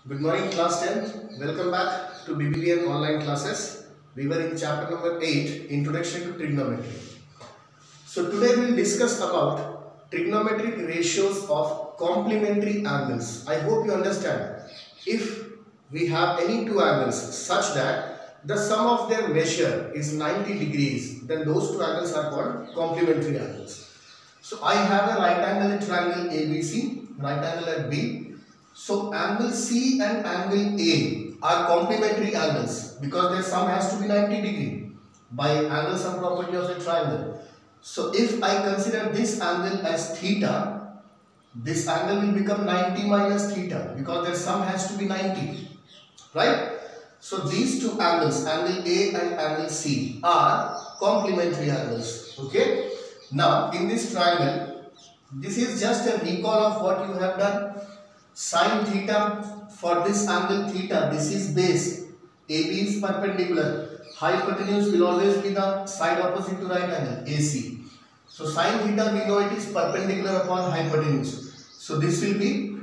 Good morning, class 10. Welcome back to BBBN online classes. We were in chapter number 8, Introduction to Trigonometry. So today we will discuss about trigonometric ratios of complementary angles. I hope you understand. If we have any two angles such that the sum of their measure is 90 degrees, then those two angles are called complementary angles. So I have a right angle triangle ABC, right angle at B. So angle C and angle A are complementary angles because their sum has to be 90 degree by angle sum property of a triangle. So if I consider this angle as theta, this angle will become 90 minus theta because their sum has to be 90, right? So these two angles, angle A and angle C, are complementary angles. Okay. Now in this triangle, this is just a recall of what you have done. Sin theta, for this angle theta, this is base, AB is perpendicular, hypotenuse will always be the side opposite to right angle, AC. So sin theta, we know it is perpendicular upon hypotenuse. So this will be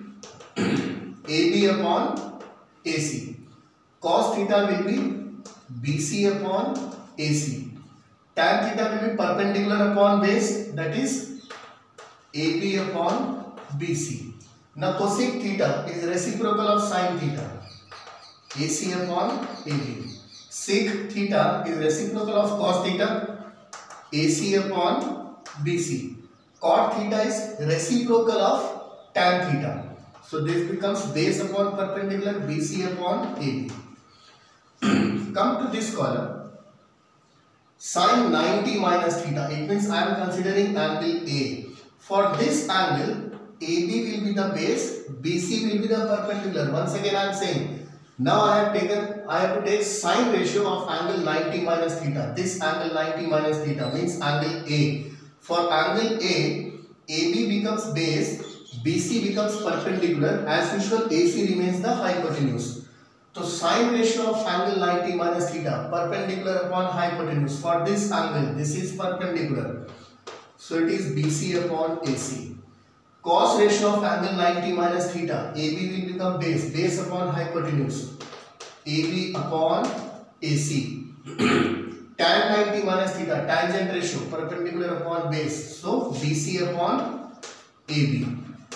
AB upon AC. Cos theta will be BC upon AC. Tan theta will be perpendicular upon base, that is AB upon BC. Now cosec theta is reciprocal of sin theta, AC upon AB. Sec theta is reciprocal of cos theta, AC upon BC. Cot theta is reciprocal of tan theta. So this becomes base upon perpendicular, BC upon AB. Come to this column. Sin 90 minus theta, it means I am considering angle A. For this angle, AB will be the base, BC will be the perpendicular. Once again I am saying, now I have to take sine ratio of angle 90 minus theta. This angle 90 minus theta means angle A. For angle A, AB becomes base, BC becomes perpendicular. As usual, AC remains the hypotenuse. So sine ratio of angle 90 minus theta, perpendicular upon hypotenuse. For this angle, this is perpendicular. So it is BC upon AC. Cos ratio of angle 90 minus theta, AB will become base, base upon hypotenuse, AB upon AC. Tan 90 minus theta, tangent ratio, perpendicular upon base, so BC upon AB.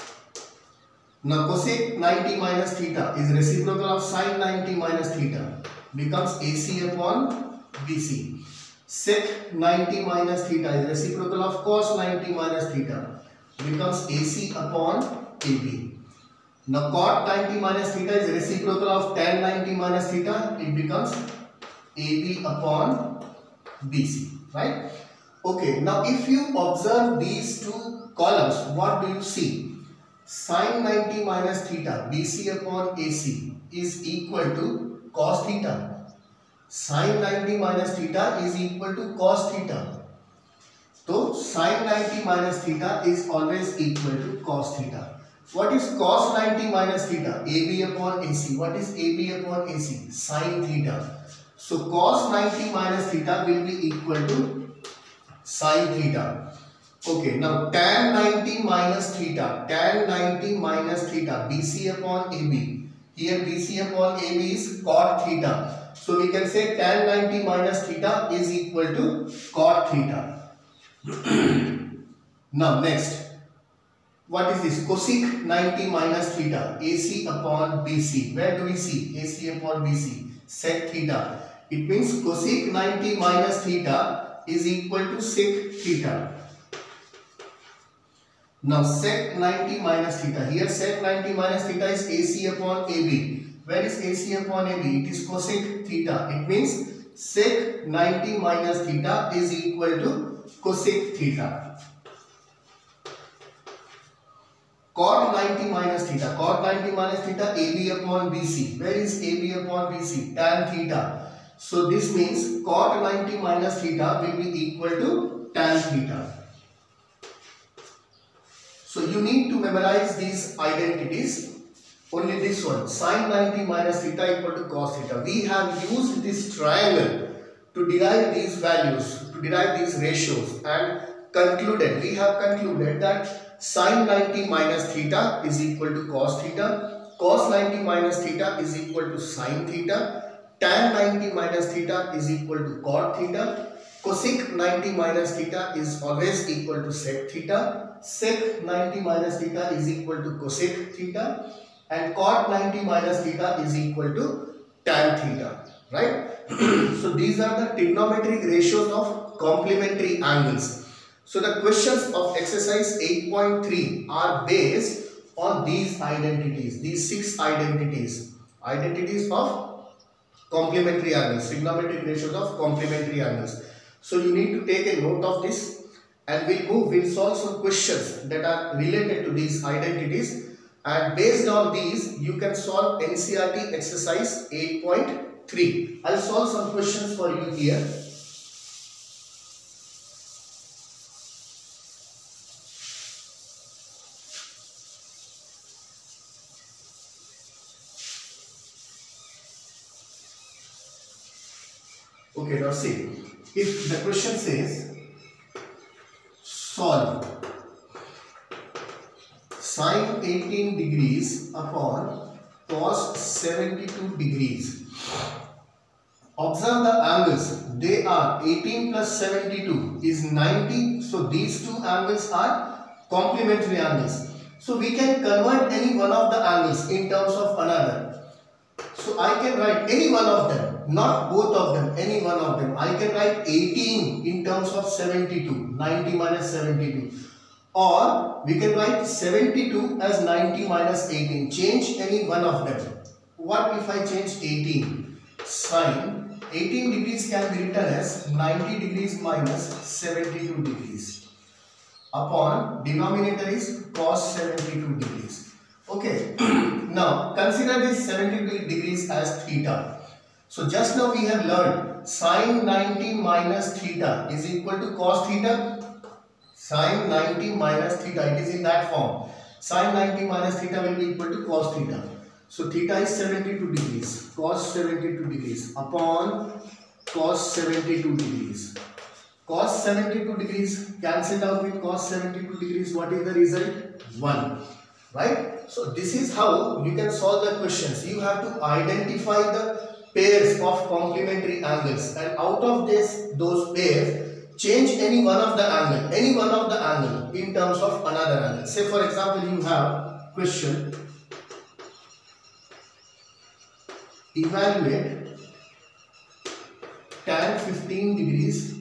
Now cosec 90 minus theta is reciprocal of sin 90 minus theta, becomes AC upon BC. Sec 90 minus theta is reciprocal of cos 90 minus theta, becomes AC upon AB. Now cot 90 minus theta is reciprocal of tan 90 minus theta, it becomes AB upon BC, right? Okay, now if you observe these two columns, what do you see? Sin 90 minus theta, BC upon AC, is equal to cos theta. Sin 90 minus theta is equal to cos theta. So sin 90 minus theta is always equal to cos theta. What is cos 90 minus theta? AB upon AC. What is AB upon AC? Sin theta. So cos 90 minus theta will be equal to sin theta. Okay, now tan 90 minus theta. Tan 90 minus theta. BC upon AB. Here BC upon AB is cot theta. So we can say tan 90 minus theta is equal to cot theta. Now next, what is this? Cosec 90 minus theta, AC upon BC. Where do we see AC upon BC? Sec theta. It means cosec 90 minus theta is equal to sec theta. Now sec 90 minus theta. Here sec 90 minus theta is AC upon AB. Where is AC upon AB? It is cosec theta. It means sec 90 minus theta is equal to cosec theta. Cot 90 minus theta. Cot 90 minus theta, AB upon BC. Where is AB upon BC? Tan theta. So this means cot 90 minus theta will be equal to tan theta. So you need to memorize these identities. Only this one, sin 90 minus theta equal to cos theta. We have used this triangle to derive these values, to derive these ratios, and we have concluded that sin 90 minus theta is equal to cos theta, cos 90 minus theta is equal to sin theta, tan 90 minus theta is equal to cot theta, cosec 90 minus theta is always equal to sec theta, sec 90 minus theta is equal to cosec theta, and cot 90 minus theta is equal to tan theta, right? So these are the trigonometric ratios of complementary angles. So the questions of exercise 8.3 are based on these identities, these 6 identities of complementary angles, trigonometric ratios of complementary angles. So you need to take a note of this, and we'll solve some questions that are related to these identities, and based on these you can solve NCERT exercise 8.3. I'll solve some questions for you here. Okay, now see, if the question says solve sine 18 degrees upon cos 72 degrees. Observe the angles, they are 18 plus 72 is 90, so these two angles are complementary angles. So we can convert any one of the angles in terms of another. So I can write any one of them, not both of them, any one of them. I can write 18 in terms of 72, 90 minus 72. Or we can write 72 as 90 minus 18. Change any one of them. What if I change 18? Sine 18 degrees can be written as 90 degrees minus 72 degrees. Upon denominator is cos 72 degrees. Okay, now consider this 72 degrees as theta. So just now we have learned sine 90 minus theta is equal to cos theta. Sine 90 minus theta, it is in that form. Sine 90 minus theta will be equal to cos theta. So theta is 72 degrees, cos 72 degrees upon cos 72 degrees. Cos 72 degrees cancelled out with cos 72 degrees. What is the result? 1. Right? So this is how you can solve the questions. You have to identify the pairs of complementary angles, and out of those pairs, change any one of the angle in terms of another angle. Say for example, you have question, evaluate tan 15 degrees,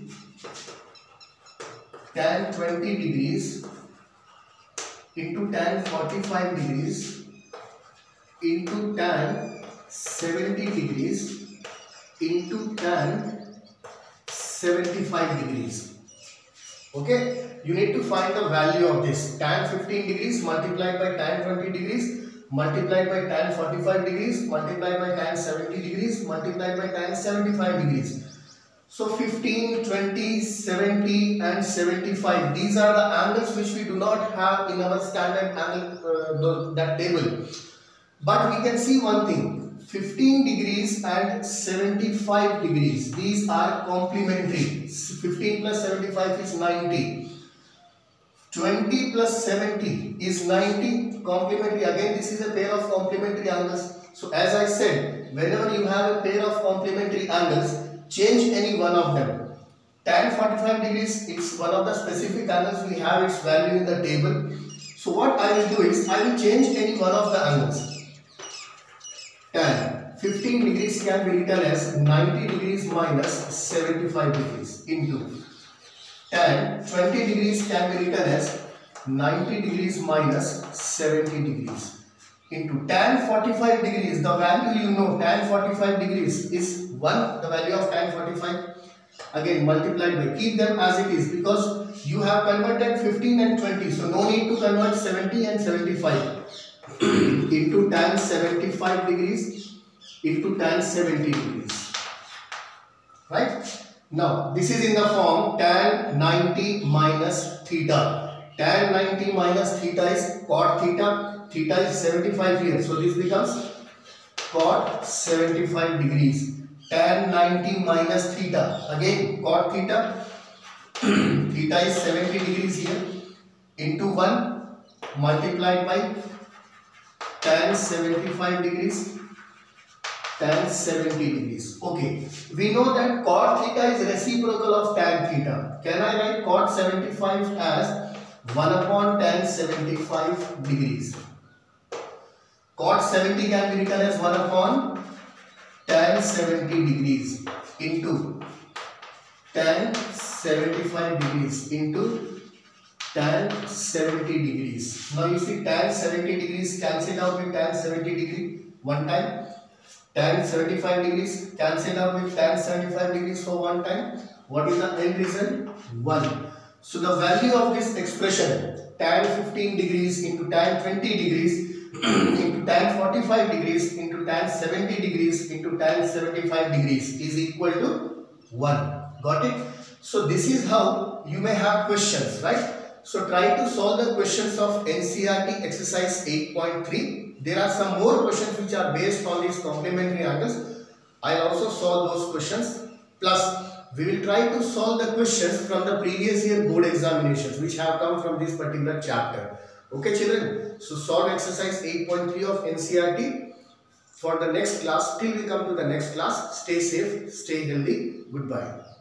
tan 20 degrees into tan 45 degrees into tan 70 degrees into tan 75 degrees. Okay, you need to find the value of this. Tan 15 degrees multiplied by tan 20 degrees multiplied by tan 45 degrees multiplied by tan 70 degrees multiplied by tan 75 degrees. So 15, 20, 70 and 75, these are the angles which we do not have in our standard angle that table. But we can see one thing, 15 degrees and 75 degrees, these are complementary. 15 plus 75 is 90. 20 plus 70 is 90, complementary. Again, this is a pair of complementary angles. So as I said, whenever you have a pair of complementary angles, change any one of them. Tan 45 degrees, it's one of the specific angles, we have its value in the table. So what I will do is, I will change any one of the angles. Tan 15 degrees can be written as 90 degrees minus 75 degrees into tan 20 degrees can be written as 90 degrees minus 70 degrees into tan 45 degrees. The value you know, tan 45 degrees is 1, the value of tan 45. Again multiplied by, keep them as it is because you have converted 15 and 20, so no need to convert 70 and 75 into tan 75 degrees into tan 70 degrees. Right? Now this is in the form tan 90 minus theta. Tan 90 minus theta is cot theta. Theta is 75 here, so this becomes cot 75 degrees. Tan 90 minus theta, again cot theta. Theta is 70 degrees here into 1 multiplied by tan 75 degrees, tan 70 degrees. Okay, we know that cot theta is reciprocal of tan theta. Can I write cot 75 as 1 upon tan 75 degrees? Cot 70 can be written as 1 upon tan 70 degrees into tan 75 degrees into tan 70 degrees. Now you see tan 70 degrees cancelled out with tan 70 degree one time. Tan 75 degrees cancelled out with tan 75 degrees for one time. What is the end result? 1. So the value of this expression tan 15 degrees into tan 20 degrees into tan 45 degrees into tan 70 degrees into tan 75 degrees is equal to 1. Got it? So this is how you may have questions, right? So try to solve the questions of NCERT exercise 8.3. There are some more questions which are based on these complementary angles. I'll also solve those questions. Plus, we will try to solve the questions from the previous year board examinations which have come from this particular chapter. Okay, children? So solve exercise 8.3 of NCERT for the next class. Till we come to the next class, stay safe, stay healthy. Goodbye.